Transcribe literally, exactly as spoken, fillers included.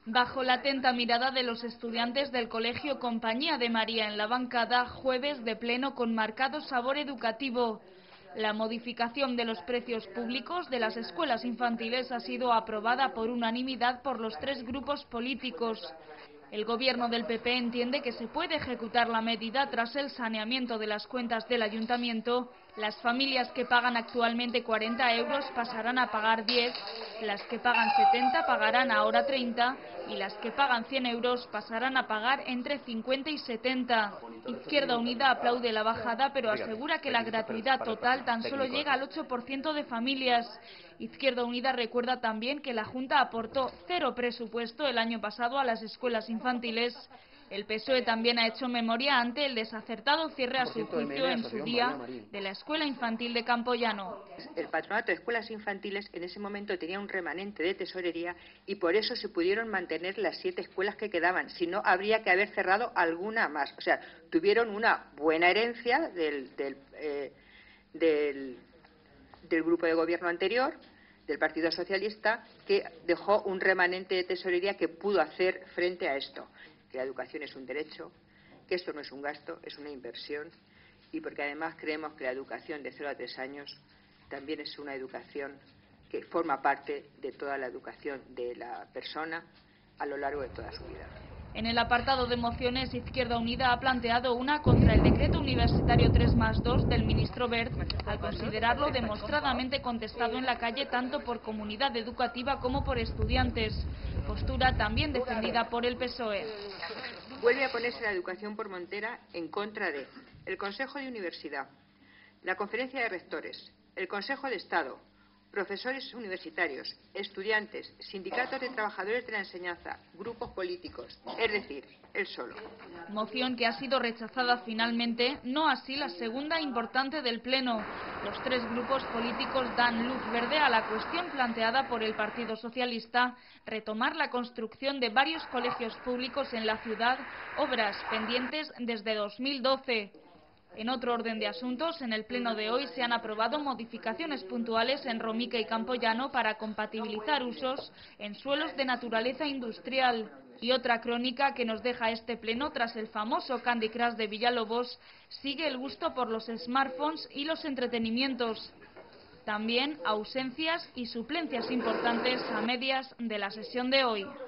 Bajo la atenta mirada de los estudiantes del Colegio Compañía de María en la bancada, jueves de pleno con marcado sabor educativo. La modificación de los precios públicos de las escuelas infantiles ha sido aprobada por unanimidad por los tres grupos políticos. El gobierno del P P entiende que se puede ejecutar la medida tras el saneamiento de las cuentas del ayuntamiento. Las familias que pagan actualmente cuarenta euros pasarán a pagar diez, las que pagan setenta pagarán ahora treinta y las que pagan cien euros pasarán a pagar entre cincuenta y setenta. Izquierda Unida aplaude la bajada, pero asegura que la gratuidad total tan solo llega al ocho por ciento de familias. Izquierda Unida recuerda también que la Junta aportó cero presupuesto el año pasado a las escuelas infantiles. El P S O E también ha hecho memoria ante el desacertado cierre a su juicio en su día de la escuela infantil de Campoyano. El patronato de escuelas infantiles en ese momento tenía un remanente de tesorería y por eso se pudieron mantener las siete escuelas que quedaban. Si no, habría que haber cerrado alguna más. O sea, tuvieron una buena herencia del, del, eh, del, del grupo de gobierno anterior, del Partido Socialista, que dejó un remanente de tesorería que pudo hacer frente a esto. Que la educación es un derecho, que esto no es un gasto, es una inversión, y porque además creemos que la educación de cero a tres años también es una educación que forma parte de toda la educación de la persona a lo largo de toda su vida. En el apartado de mociones, Izquierda Unida ha planteado una contra el decreto universitario tres más dos del ministro Wert, al considerarlo demostradamente contestado en la calle tanto por comunidad educativa como por estudiantes, postura también defendida por el P S O E. Vuelve a ponerse la educación por montera en contra de el Consejo de Universidad, la Conferencia de Rectores, el Consejo de Estado, profesores universitarios, estudiantes, sindicatos de trabajadores de la enseñanza, grupos políticos, es decir, él solo. Moción que ha sido rechazada finalmente, no así la segunda importante del Pleno. Los tres grupos políticos dan luz verde a la cuestión planteada por el Partido Socialista, retomar la construcción de varios colegios públicos en la ciudad, obras pendientes desde dos mil doce. En otro orden de asuntos, en el pleno de hoy se han aprobado modificaciones puntuales en Romica y Campoyano para compatibilizar usos en suelos de naturaleza industrial. Y otra crónica que nos deja este pleno tras el famoso Candy Crush de Villalobos, sigue el gusto por los smartphones y los entretenimientos. También ausencias y suplencias importantes a medias de la sesión de hoy.